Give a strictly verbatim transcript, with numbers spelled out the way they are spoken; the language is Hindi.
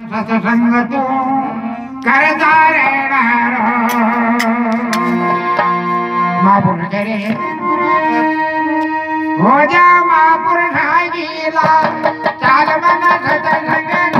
सत्संग तू करता रहणार महापुरुष करे हो जा महापुरुषाजीला चाल मन सत्संग